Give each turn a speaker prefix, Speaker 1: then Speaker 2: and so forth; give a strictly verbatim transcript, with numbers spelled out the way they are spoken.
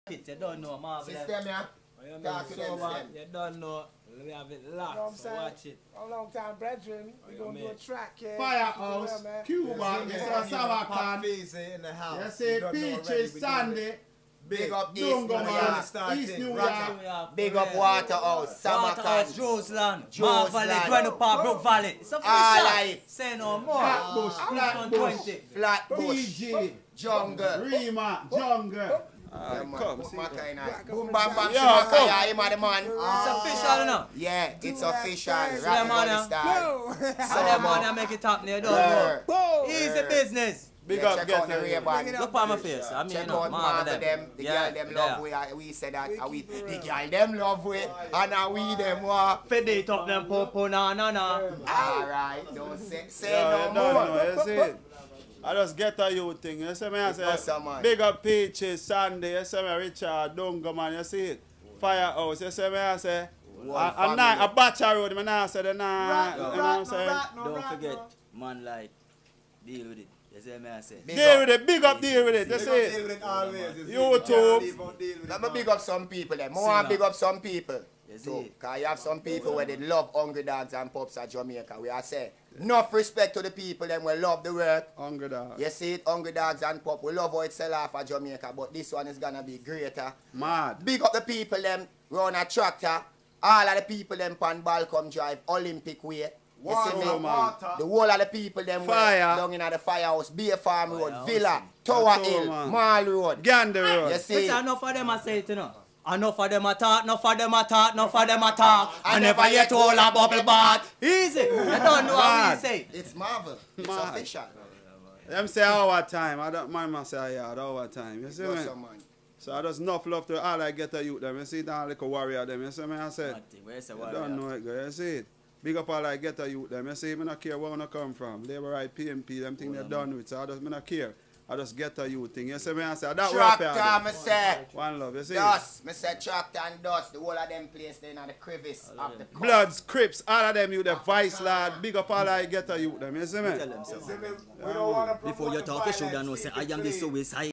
Speaker 1: Kids, you don't know, Marvel.
Speaker 2: System, yeah.
Speaker 1: You know, so what? You don't know. We have it locked,
Speaker 3: You know what I'm
Speaker 1: so
Speaker 3: saying?
Speaker 1: watch it.
Speaker 3: A long time brethren. We're going to do a track here.
Speaker 4: Firehouse, Cuba, you see Samarkand,
Speaker 2: in the house.
Speaker 4: you see Peaches, Sandy,
Speaker 2: Big up East
Speaker 4: Dungo
Speaker 2: New
Speaker 4: Man,
Speaker 2: York.
Speaker 4: East New York,
Speaker 2: Big up Waterhouse,
Speaker 1: Waterhouse,
Speaker 2: Samarkand.
Speaker 1: Joesland,
Speaker 2: Joesland.
Speaker 1: Mar Valley, Dwayne Park, Brook Valley. It's
Speaker 2: All
Speaker 1: official.
Speaker 2: right.
Speaker 1: Say no more.
Speaker 4: Flatbush, Flatbush, P
Speaker 2: Flatbush,
Speaker 4: G,
Speaker 2: Jungle.
Speaker 4: Rima, Jungle.
Speaker 2: Yeah, man.
Speaker 5: come,
Speaker 2: Book my kind of- Boom bam bam,
Speaker 5: Yo,
Speaker 2: Simaka,
Speaker 5: come.
Speaker 2: yeah, him a the man.
Speaker 1: It's official now.
Speaker 2: Yeah, it's
Speaker 3: that
Speaker 2: official.
Speaker 3: thing.
Speaker 2: Right,
Speaker 1: man,
Speaker 2: money style.
Speaker 1: So them man make it happen, you don't know.
Speaker 2: Brr.
Speaker 1: Easy business.
Speaker 5: Big
Speaker 2: Yeah,
Speaker 5: up,
Speaker 2: check
Speaker 5: get
Speaker 2: out the
Speaker 5: the
Speaker 2: Ray-Ban.
Speaker 1: Look on my face. I mean,
Speaker 2: Check
Speaker 1: you know,
Speaker 2: out
Speaker 1: Marvel
Speaker 2: Marvel them. The
Speaker 1: Yeah,
Speaker 2: girl them
Speaker 1: yeah.
Speaker 2: love we. uh, We said that. uh, We the girl them love we. And now we them what?
Speaker 1: Fed it up them popo na na na.
Speaker 2: Alright, don't say say
Speaker 5: Yeah,
Speaker 2: no
Speaker 5: you don't
Speaker 2: more.
Speaker 5: know, you see it. I just get a you thing, you see me, I
Speaker 2: Because,
Speaker 5: say,
Speaker 2: man.
Speaker 5: big up Peaches, Sandy, you see me, Richard, Dungo Man, you see it. Firehouse, you see me, I say,
Speaker 2: One
Speaker 5: a, a,
Speaker 2: family.
Speaker 5: night, a batch of road, I say the night, you know what I'm saying?
Speaker 1: Don't forget, man, like, deal with it. You see me, I say.
Speaker 2: Big
Speaker 5: Deal
Speaker 2: up.
Speaker 5: with it, big up deal with it, you see it. YouTube.
Speaker 2: Let me big up some people then. I want to big up some people.
Speaker 1: You see
Speaker 2: So,
Speaker 1: it.
Speaker 2: because you have some people where they love hungry dogs and pups at Jamaica. We are say, enough respect to the people them who love the work.
Speaker 5: Hungry dog.
Speaker 2: You see it, hungry dogs and pup. We love how it sell off at Jamaica, but this one is gonna be greater.
Speaker 5: Mad.
Speaker 2: Big up the people them run a tractor. All of the people them pan Balcom Drive, Olympic way. You see me?
Speaker 5: Water, man.
Speaker 2: The whole of the people them
Speaker 5: Fire.
Speaker 2: were down in the firehouse, Bay Farm Road,
Speaker 1: Firehouse.
Speaker 2: Villa, Tower
Speaker 5: Tower,
Speaker 2: Hill,
Speaker 5: man.
Speaker 2: Mall Road.
Speaker 5: Gander Road.
Speaker 2: You see?
Speaker 1: Listen, enough of them I say it, you know. Enough of them a talk, enough of them a talk, enough of them a talk. I never yet hold a bubble bath. Easy. You don't know what we say.
Speaker 2: It's Marvel. It's
Speaker 5: Mad.
Speaker 2: official.
Speaker 5: Them say our time, I don't mind myself, yeah, our time, you see
Speaker 2: Go
Speaker 5: me?
Speaker 2: some man.
Speaker 5: So I just enough love to all I get to youth them, you see that like a warrior them, you see me, I said.
Speaker 1: Where's the
Speaker 5: You
Speaker 1: warrior?
Speaker 5: don't know it, girl. You see it. Big up all I get to youth them. You see, me not care where I come from. Labor right, P M P, them thing they done with. So I just me not care. I just get to youth thing. You see me, I say that
Speaker 2: Tractor, me say.
Speaker 5: One love, you see.
Speaker 2: Dust. Me say tractor and dust. The whole of them place there in the crevice of the cup.
Speaker 5: Bloods, Crips, all of them you the vice lad. Big up all I get to youth them. You see me?
Speaker 1: Tell them so.
Speaker 3: We don't want to
Speaker 1: Before you talk, you should know say I am the suicide.